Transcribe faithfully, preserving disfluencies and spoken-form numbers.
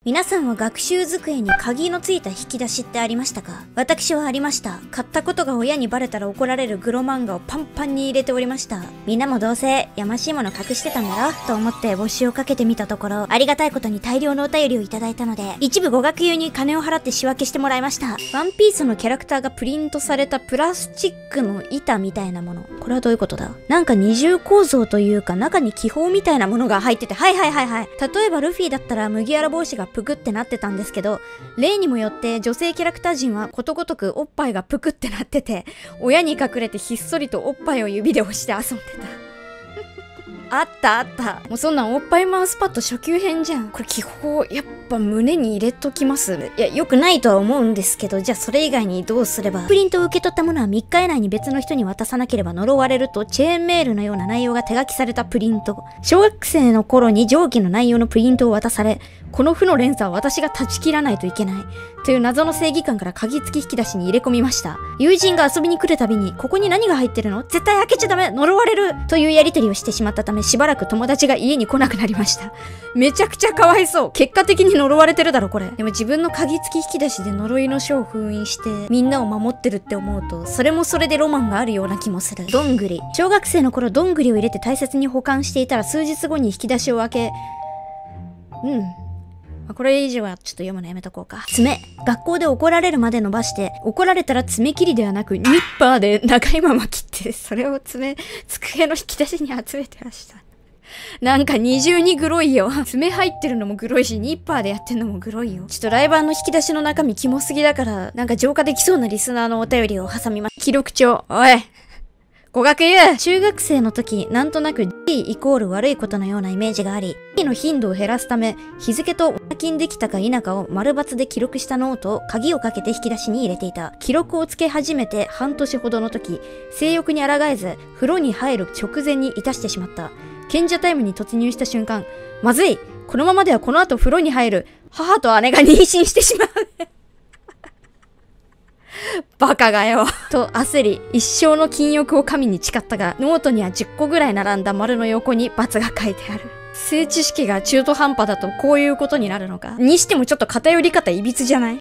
皆さんは学習机に鍵のついた引き出しってありましたか？私はありました。買ったことが親にバレたら怒られるグロ漫画をパンパンに入れておりました。みんなもどうせやましいもの隠してたんだろと思って募集をかけてみたところ、ありがたいことに大量のお便りをいただいたので、一部語学友に金を払って仕分けしてもらいました。ワンピースのキャラクターがプリントされたプラスチックの板みたいなもの。これはどういうことだ？なんか二重構造というか中に気泡みたいなものが入ってて、はいはいはいはい。例えばルフィだったら麦わら帽子がプクってなってたんですけど、例にもよって女性キャラクター陣はことごとくおっぱいがプクってなってて、親に隠れてひっそりとおっぱいを指で押して遊んでた。あったあった。もうそんなんおっぱいマウスパッド初級編じゃん。これ気泡やっぱ胸に入れときます。いや、よくないとは思うんですけど、じゃあそれ以外にどうすれば。プリントを受け取ったものはみっか以内に別の人に渡さなければ呪われるとチェーンメールのような内容が手書きされたプリント。小学生の頃に上記の内容のプリントを渡され、この負の連鎖は私が断ち切らないといけない。という謎の正義感から鍵付き引き出しに入れ込みました。友人が遊びに来るたびに、ここに何が入ってるの？絶対開けちゃダメ！呪われる！というやりとりをしてしまったため、しばらく友達が家に来なくなりました。めちゃくちゃかわいそう。結果的に呪われてるだろ、これ。でも自分の鍵付き引き出しで呪いの書を封印して、みんなを守ってるって思うと、それもそれでロマンがあるような気もする。どんぐり。小学生の頃、どんぐりを入れて大切に保管していたら、数日後に引き出しを開け、うん。これ以上はちょっと読むのやめとこうか。爪。学校で怒られるまで伸ばして、怒られたら爪切りではなく、ニッパーで長いまま切って、それを爪、机の引き出しに集めてました。なんか二重にグロいよ。爪入ってるのもグロいし、ニッパーでやってんのもグロいよ。ちょっとライバーの引き出しの中身キモすぎだから、なんか浄化できそうなリスナーのお便りを挟みます。記録帳。おい語学友。中学生の時、なんとなく G イコール悪いことのようなイメージがあり、G の頻度を減らすため、日付と和金できたか否かを丸×で記録したノートを鍵をかけて引き出しに入れていた。記録をつけ始めて半年ほどの時、性欲に抗えず、風呂に入る直前にいたしてしまった。賢者タイムに突入した瞬間、まずい！このままではこの後風呂に入る母と姉が妊娠してしまう。バカがよ。と焦り、一生の禁欲を神に誓ったが、ノートにはじゅっこぐらい並んだ丸の横に×が書いてある。性知識が中途半端だとこういうことになるのか。にしてもちょっと偏り方いびつじゃない？